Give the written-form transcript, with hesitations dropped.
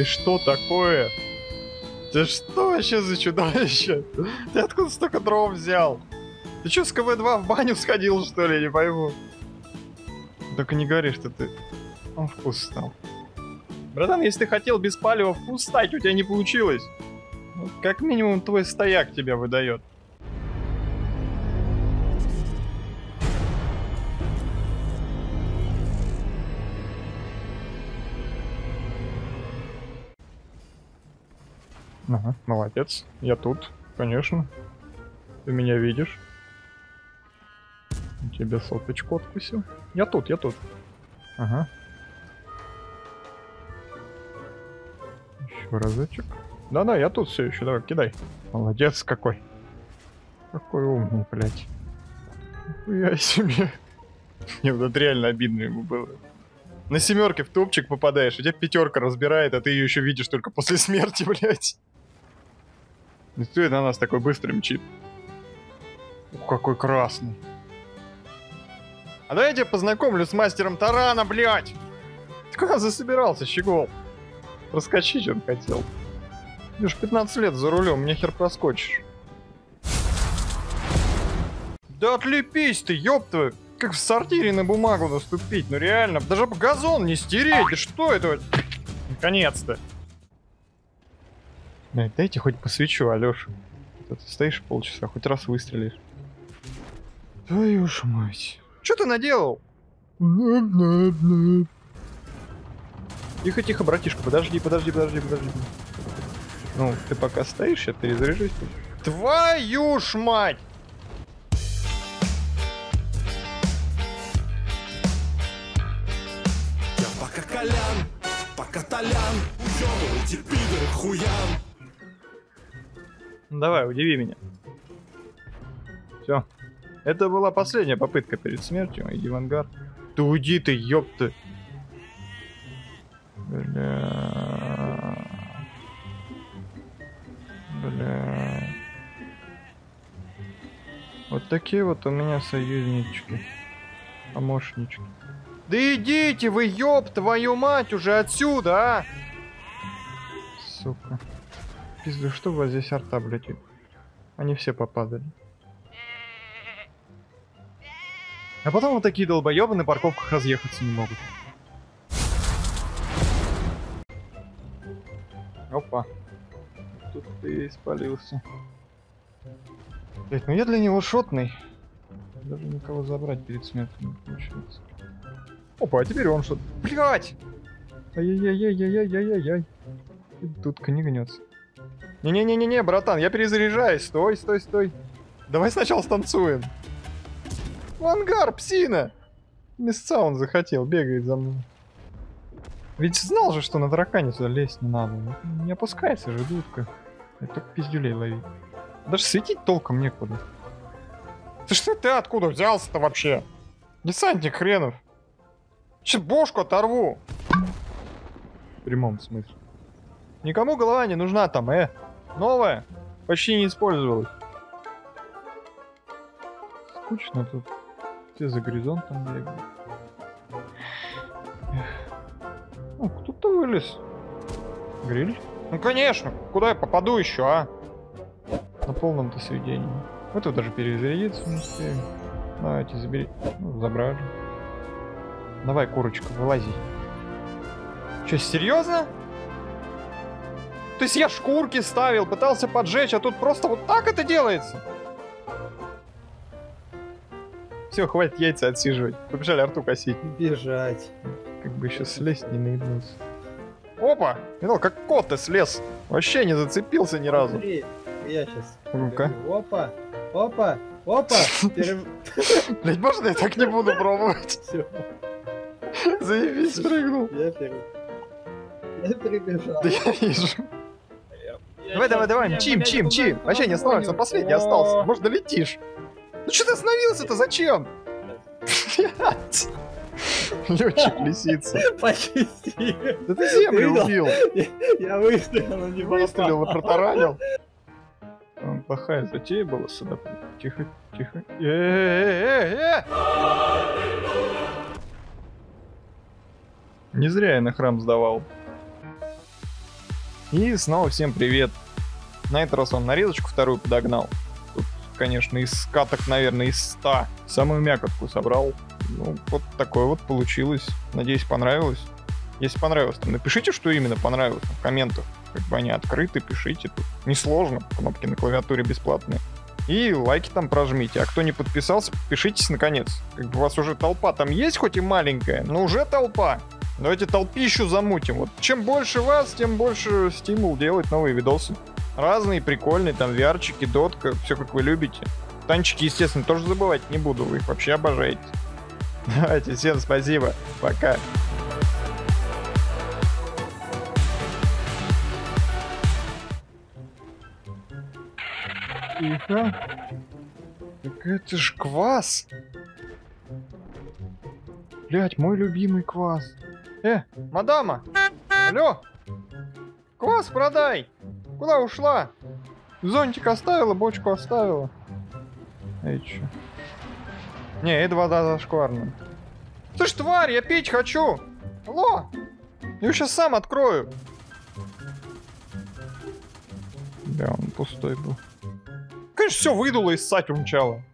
Ты что такое? Ты что вообще за чудовище? Ты откуда столько дров взял? Ты что, с КВ-2 в баню сходил, что ли? Не пойму. Только не говори, что ты... Он вкус стал. Братан, если ты хотел без палева вкус стать, у тебя не получилось. Ну, как минимум твой стояк тебя выдает. Ага, молодец. Я тут, конечно. Ты меня видишь. Тебе соточку откусил. Я тут. Ага. Еще разочек. Да-да, я тут все еще. Давай, кидай. Молодец какой. Какой умный, блядь. Нихуя себе. Мне вот это реально обидно ему было. На семерке в топчик попадаешь, у тебя пятерка разбирает, а ты ее еще видишь только после смерти, блядь. Не стоит на нас такой быстрый мчит. Ух, какой красный. А давай я тебя познакомлю с мастером тарана, блядь. Ты куда засобирался, щегол? Проскочить он хотел. Ты ж 15 лет за рулем, мне хер проскочишь. Да отлепись ты, ёпта! Как в сортире на бумагу наступить, ну реально, даже газон не стереть, да что это? Наконец-то. Дайте хоть посвечу, Алёша. Ты стоишь полчаса, хоть раз выстрелишь. Твою ж мать. Что ты наделал? Тихо, братишка, подожди. Ну, ты пока стоишь, я перезаряжусь. Твою ж мать! Я пока Колян, пока Толян, уёбывайте пидоры хуям. Давай, удиви меня. Все. Это была последняя попытка перед смертью. Иди в ангар. Да уйди ты, ёпты. Бля. Вот такие вот у меня союзнички. Помощнички. Да идите вы, ёб твою мать, уже отсюда, а! Сука. Пизду, что у вас здесь арта, блядь? Они все попадали. А потом вот такие долбоёбы на парковках разъехаться не могут. Опа. Тут ты спалился. Блять, ну я для него шотный. Даже никого забрать перед смертью не получается. Опа, а теперь он шот. Блять! Ай-яй-яй-яй-яй-яй-яй-яй. И тут-ка не гнется. Не-не-не-не-не, братан, я перезаряжаюсь. Стой. Давай сначала станцуем. В ангар, псина! Места он захотел, бегает за мной. Ведь знал же, что на таракане сюда лезть не надо. Не опускается же дудка. Это только пиздюлей ловить. Даже светить толком некуда. Ты откуда взялся-то вообще? Десантник хренов. Сейчас бошку оторву. В прямом смысле. Никому голова не нужна там, Новая. Почти не использовалась. Скучно тут. Все за горизонтом бегают. Ну, кто-то вылез. Гриль? Ну, конечно. Куда я попаду еще, а? На полном-то сведении. Это даже перезарядиться не успеем. Давайте, забери. Ну, забрали. Давай, курочка, вылази. Че, серьезно? То есть я шкурки ставил, пытался поджечь, а тут просто вот так это делается? Все, хватит яйца отсиживать. Побежали арту косить. Бежать. Как бы еще слезть не наебнулся. Опа! Видал, как кот-то слез. Вообще не зацепился ни разу. Смотри, я сейчас. Ну-ка. Опа. Блять, можно я так не буду пробовать? Все. Заебись, прыгнул. Я перебежал. Да я вижу. Давай, мчи. Вообще не остановится, он последний остался. Может, долетишь. Ну что ты остановился-то, зачем? Блять. Летчик лисица. Почти. Да ты землю убил. Я выстрелил, но не Выстрелил и протаранил. Плохая затея была сюда. Тихо. Не зря я на храм сдавал. И снова всем привет. На этот раз он нарезочку вторую подогнал. Тут, конечно, из каток, наверное, из 100. Самую мякотку собрал. Ну, вот такое вот получилось. Надеюсь, понравилось. Если понравилось, то напишите, что именно понравилось в комментах. Как бы они открыты, пишите. Тут несложно, кнопки на клавиатуре бесплатные. И лайки там прожмите. А кто не подписался, подпишитесь наконец. Как бы у вас уже толпа там есть, хоть и маленькая, но уже толпа. Давайте толпищу замутим. Вот чем больше вас, тем больше стимул делать новые видосы. Разные, прикольные, там VR-чики, дотка, все как вы любите. Танчики, естественно, тоже забывать не буду, вы их вообще обожаете. Давайте, всем спасибо, пока. Тихо. Так это ж квас. Блять, мой любимый квас. Мадама! Алло! Квас продай! Куда ушла? Зонтик оставила, бочку оставила. Эй, чё? Не, это вода зашкварная. Слышь, тварь, я пить хочу! Алло! Я ее сейчас сам открою. Да, он пустой был. Конечно, все выдуло и ссать умчало.